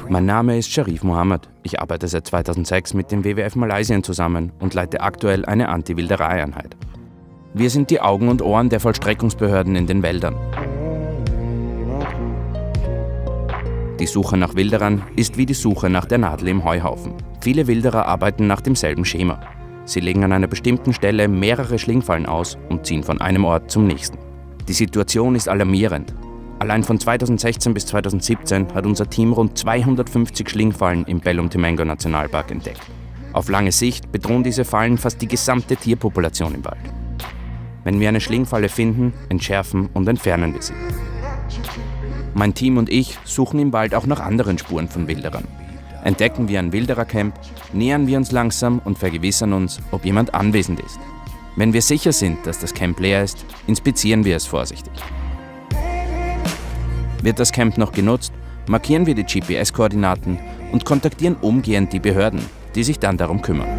Mein Name ist Sharif Mohammed. Ich arbeite seit 2006 mit dem WWF Malaysia zusammen und leite aktuell eine Anti-Wilderei-Einheit. Wir sind die Augen und Ohren der Vollstreckungsbehörden in den Wäldern. Die Suche nach Wilderern ist wie die Suche nach der Nadel im Heuhaufen. Viele Wilderer arbeiten nach demselben Schema. Sie legen an einer bestimmten Stelle mehrere Schlingfallen aus und ziehen von einem Ort zum nächsten. Die Situation ist alarmierend. Allein von 2016 bis 2017 hat unser Team rund 250 Schlingfallen im Belum-Temenggor Nationalpark entdeckt. Auf lange Sicht bedrohen diese Fallen fast die gesamte Tierpopulation im Wald. Wenn wir eine Schlingfalle finden, entschärfen und entfernen wir sie. Mein Team und ich suchen im Wald auch nach anderen Spuren von Wilderern. Entdecken wir ein Wilderercamp, nähern wir uns langsam und vergewissern uns, ob jemand anwesend ist. Wenn wir sicher sind, dass das Camp leer ist, inspizieren wir es vorsichtig. Wird das Camp noch genutzt, markieren wir die GPS-Koordinaten und kontaktieren umgehend die Behörden, die sich dann darum kümmern.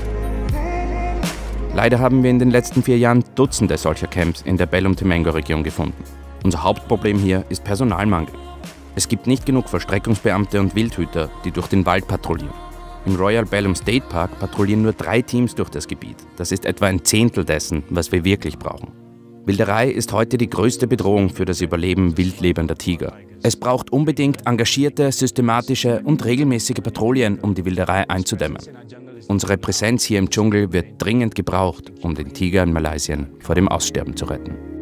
Leider haben wir in den letzten 4 Jahren Dutzende solcher Camps in der Belum-Temenggor-Region gefunden. Unser Hauptproblem hier ist Personalmangel. Es gibt nicht genug Vollstreckungsbeamte und Wildhüter, die durch den Wald patrouillieren. Im Royal Belum State Park patrouillieren nur 3 Teams durch das Gebiet. Das ist etwa ein Zehntel dessen, was wir wirklich brauchen. Wilderei ist heute die größte Bedrohung für das Überleben wildlebender Tiger. Es braucht unbedingt engagierte, systematische und regelmäßige Patrouillen, um die Wilderei einzudämmen. Unsere Präsenz hier im Dschungel wird dringend gebraucht, um den Tiger in Malaysia vor dem Aussterben zu retten.